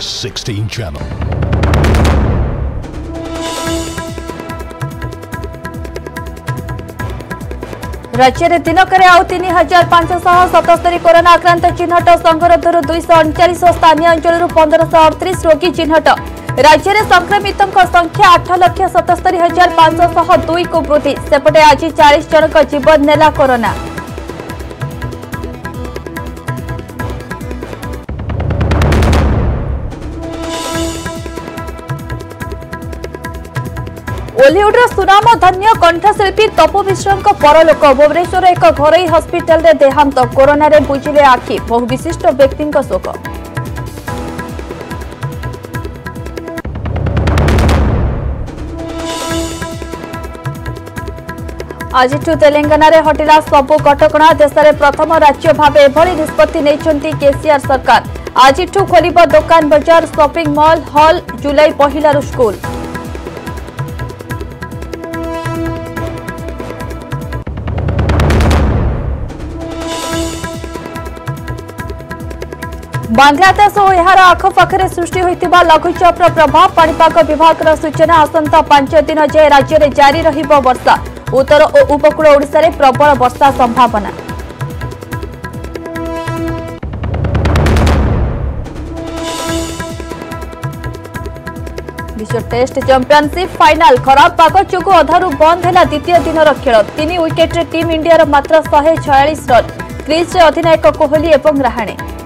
16 channel. राज्य में दिनक आउ 3577 कोरोना आक्रांत चिन्हट संगरोधर 239 स्थानीय अंचल 1538 रोगी चिन्हट राज्य में संक्रमितों संख्या 8,77,502 को वृद्धि सेपटे आज 40 जनक जीवन नेला कोरोना। ओलीउड सुनाम धन्य कंठशिल्पी तपु मिश्र परलोक भुवनेश्वर एक घरोई हस्पिटाल रे देहांत कोरोना रे बुझिले आखि बहु विशिष्ट व्यक्ति शोक। आज तेलंगाना रे हटिला सबु कटकणा देश में प्रथम राज्य भाव एभली निष्पत्ति नेइछंती केसीआर सरकार। आज खोलिबो दुकान बाजार शॉपिंग मॉल हॉल जुलाई पहिलारु स्कूल। बांग्लादेश और यार आखपाखे सृष्टि होता लघुचाप प्रभाव पाणीपाग विभाग सूचना आसंता 5 दिन जाए राज्य में जारी रहिबो वर्षा उत्तर और उपकूल ओडिशा रे प्रबल वर्षा संभावना। विश्व टेस्ट चैंपियनशिप फाइनाल खराब पाग जोगु अधारू बंद है द्वितीय दिन खेल 3 विकेट टीम इंडिया मात्र 146 रन क्रीज अधिनायक कोहली और रहाणे।